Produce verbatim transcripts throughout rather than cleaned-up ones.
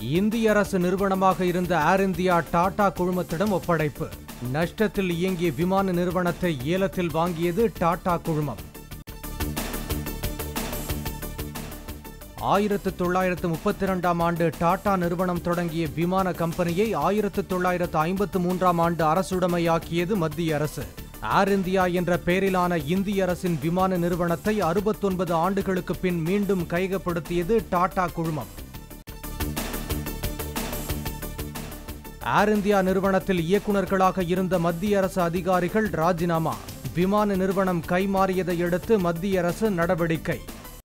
இந்திய அரசு நிறுவனமாக இருந்த ஏர் இந்தியா டாடா குழுமத்திடம் ஒப்படைப்பு. நஷ்டத்தில் இயங்கிய விமான நிறுவனத்தை ஏலத்தில் வாங்கியது டாடா குழுமம். ஆயிரத்து தொள்ளாயிரத்து முப்பத்தி இரண்டாம் ஆண்டு டாடா நிறுவனம் தொடங்கிய விமான கம்பெனியை ஆயிரத்து தொள்ளாயிரத்து ஐம்பத்து மூன்றாம் ஆண்டு அரசுடைமையாக்கியது மத்திய அரசு. ஏர் இந்தியா என்ற பெயரிலான இந்திய அரசின் விமான நிறுவனத்தை அறுபத்தொன்பது ஆண்டுகளுக்கு பின் மீண்டும் கையகப்படுத்தியது டாடா குழுமம். ஏர் இந்தியா நிறுவனத்தில் இயக்குநர்களாக இருந்த மத்திய அரசு அதிகாரிகள் ராஜினாமா. விமான நிறுவனம் கைமாறியதை அடுத்து மத்திய அரசு நடவடிக்கை.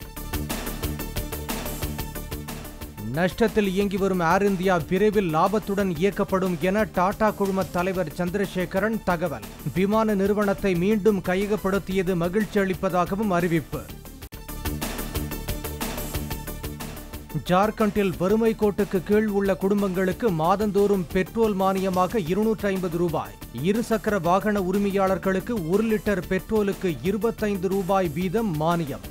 நஷ்டத்தில் இயங்கி வரும் ஏர் இந்தியா விரைவில் லாபத்துடன் இயக்கப்படும் என டாடா குழும தலைவர் சந்திரசேகரன் தகவல். விமான நிறுவனத்தை மீண்டும் கையகப்படுத்தியது மகிழ்ச்சி அளிப்பதாகவும் அறிவிப்பு. ஜார்க்கண்டில் வறுமை கோட்டுக்கு கீழ் உள்ள குடும்பங்களுக்கு மாதந்தோறும் பெட்ரோல் மானியமாக இருநூற்றி ஐம்பது ரூபாய். இருசக்கர வாகன உரிமையாளர்களுக்கு ஒரு லிட்டர் பெட்ரோலுக்கு இருபத்தைந்து ரூபாய் வீதம் மானியம்.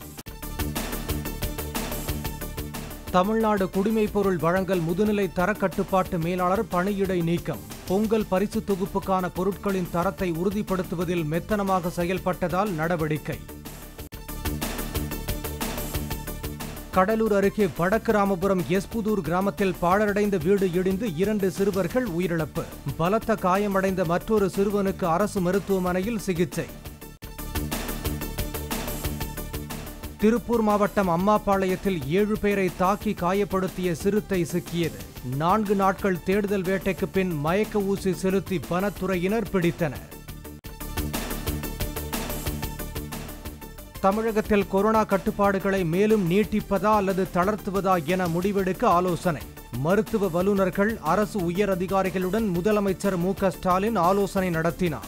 தமிழ்நாடு குடிமைப் பொருள் வழங்கல் முதுநிலை தரக்கட்டுப்பாட்டு மேலாளர் பணியிடை நீக்கம். பொங்கல் பரிசு தொகுப்புக்கான பொருட்களின் தரத்தை உறுதிப்படுத்துவதில் மெத்தனமாக செயல்பட்டதால் நடவடிக்கை. கடலூர் அருகே வடக்கு ராமபுரம் எஸ்புதூர் கிராமத்தில் பாழடைந்த வீடு இடிந்து இரண்டு சிறுவர்கள் உயிரிழப்பு. பலத்த காயமடைந்த மற்றொரு சிறுவனுக்கு அரசு மருத்துவமனையில் சிகிச்சை. திருப்பூர் மாவட்டம் அம்மாபாளையத்தில் ஏழு பேரை தாக்கி காயப்படுத்திய சிறுத்தை சிக்கியது. நான்கு நாட்கள் தேடுதல் வேட்டைக்கு பின் மயக்க ஊசி செலுத்தி வனத்துறையினர் பிடித்தனர். தமிழகத்தில் கொரோனா கட்டுப்பாடுகளை மேலும் நீட்டிப்பதா அல்லது தளர்த்துவதா என முடிவெடுக்க ஆலோசனை. மருத்துவ வல்லுநர்கள், அரசு உயர் அதிகாரிகளுடன் முதலமைச்சர் மு க ஸ்டாலின் ஆலோசனை நடத்தினார்.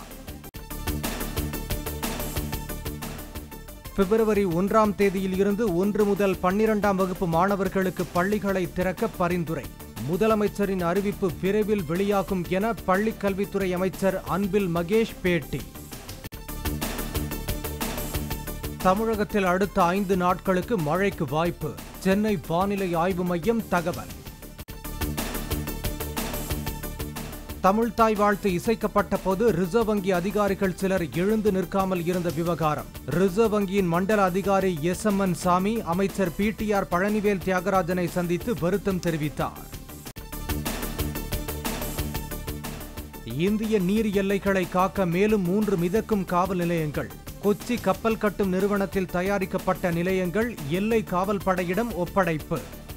பிப்ரவரி ஒன்றாம் தேதியில் இருந்து ஒன்று முதல் பன்னிரண்டாம் வகுப்பு மாணவர்களுக்கு பள்ளிகளை திறக்க பரிந்துரை. முதலமைச்சரின் அறிவிப்பு விரைவில் வெளியாகும் என பள்ளிக் கல்வித்துறை அமைச்சர் அன்பில் மகேஷ் பேட்டி. தமிழகத்தில் அடுத்த ஐந்து நாட்களுக்கு மழைக்கு வாய்ப்பு. சென்னை வானிலை ஆய்வு மையம் தகவல். தமிழ்தாய் வாழ்த்து இசைக்கப்பட்ட போது ரிசர்வ் வங்கி அதிகாரிகள் சிலர் எழுந்து நிற்காமல் இருந்த விவகாரம். ரிசர்வ் வங்கியின் மண்டல அதிகாரி எஸ் எம் என் சாமி அமைச்சர் பி டி ஆர் பழனிவேல் தியாகராஜனை சந்தித்து வருத்தம் தெரிவித்தார். இந்திய நீர் எல்லைகளை காக்க மேலும் மூன்று மிதக்கும் காவல் நிலையங்கள். கொச்சி கப்பல் கட்டும் நிறுவனத்தில் தயாரிக்கப்பட்ட நிலையங்கள் எல்லை காவல் படையிடம் ஒப்படைப்பு.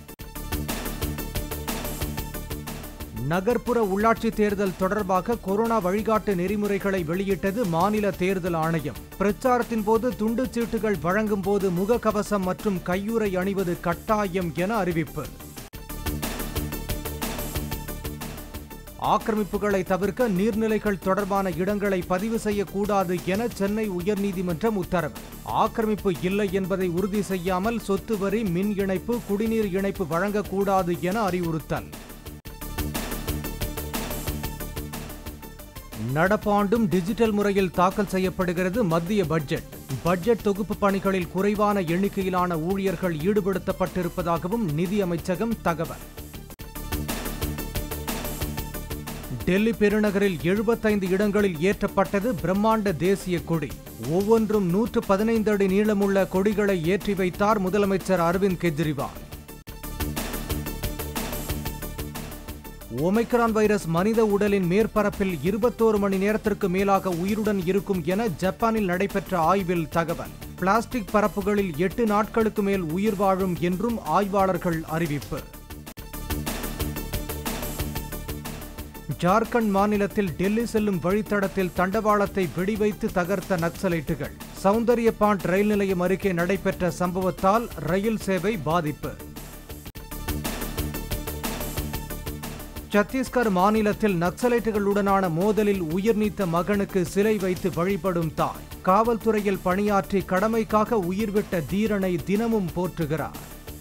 நகர்ப்புற உள்ளாட்சி தேர்தல் தொடர்பாக கொரோனா வழிகாட்டு நெறிமுறைகளை வெளியிட்டது மாநில தேர்தல் ஆணையம். பிரச்சாரத்தின் போது துண்டு சீட்டுகள் வழங்கும் போது முகக்கவசம் மற்றும் கையுறை அணிவது கட்டாயம் என அறிவிப்பு. ஆக்கிரமிப்புகளை தவிர்க்க நீர்நிலைகள் தொடர்பான இடங்களை பதிவு செய்யக்கூடாது என சென்னை உயர்நீதிமன்றம் உத்தரவு. ஆக்கிரமிப்பு இல்லை என்பதை உறுதி செய்யாமல் சொத்து வரி, மின் இணைப்பு, குடிநீர் இணைப்பு வழங்கக்கூடாது என அறிவுறுத்தல். நடப்பாண்டும் டிஜிட்டல் முறையில் தாக்கல் செய்யப்படுகிறது மத்திய பட்ஜெட். பட்ஜெட் தொகுப்பு பணிகளில் குறைவான எண்ணிக்கையிலான ஊழியர்கள் ஈடுபடுத்தப்பட்டிருப்பதாகவும் நிதி அமைச்சகம் தகவல். டெல்லி பெருநகரில் எழுபத்தைந்து இடங்களில் ஏற்றப்பட்டது பிரம்மாண்ட தேசிய கொடி. ஒவ்வொன்றும் நூற்று பதினைந்து அடி நீளமுள்ள கொடிகளை ஏற்றி வைத்தார் முதலமைச்சர் அரவிந்த் கெஜ்ரிவால். ஒமைக்ரான் வைரஸ் மனித உடலின் மேற்பரப்பில் இருபத்தோரு மணி நேரத்திற்கு மேலாக உயிருடன் இருக்கும் என ஜப்பானில் நடைபெற்ற ஆய்வில் தகவல். பிளாஸ்டிக் பரப்புகளில் எட்டு நாட்களுக்கு மேல் உயிர் வாழும் என்றும் ஆய்வாளர்கள் அறிவிப்பு. ஜார்க்கண்ட் மாநிலத்தில் டெல்லி செல்லும் வழித்தடத்தில் தண்டவாளத்தை வெடிவைத்து தகர்த்த நக்சலைட்டுகள். சௌந்தர்யபாண்ட் ரயில் நிலையம் அருகே நடைபெற்ற சம்பவத்தால் ரயில் சேவை பாதிப்பு. சத்தீஸ்கர் மாநிலத்தில் நக்சலைட்டுகளுடனான மோதலில் உயிர் நீத்த மகனுக்கு சிலை வைத்து வழிபடும் தாய். காவல்துறையில் பணியாற்றி கடமைக்காக உயிர்விட்ட தீரனை தினமும் போற்றுகிறார்.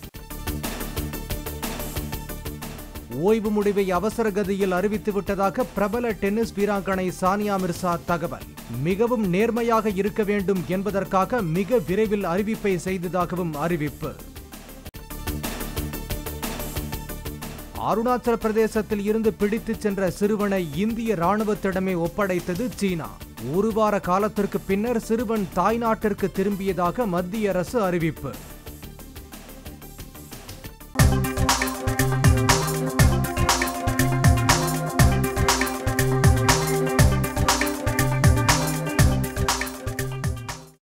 ஓய்வு முடிவை அவசர கதியில் அறிவித்துவிட்டதாக பிரபல டென்னிஸ் வீராங்கனை சானியா மிர்சா தகவல். மிகவும் நேர்மையாக இருக்க வேண்டும் என்பதற்காக மிக விரைவில் அறிவிப்பை செய்ததாகவும் அறிவிப்பு. அருணாச்சல பிரதேசத்தில் இருந்து பிடித்துச் சென்ற சிறுவனை இந்திய ராணுவத்திடமே ஒப்படைத்தது சீனா. ஒரு வார காலத்திற்கு பின்னர் சிறுவன் தாய்நாட்டிற்கு திரும்பியதாக மத்திய அரசு அறிவிப்பு.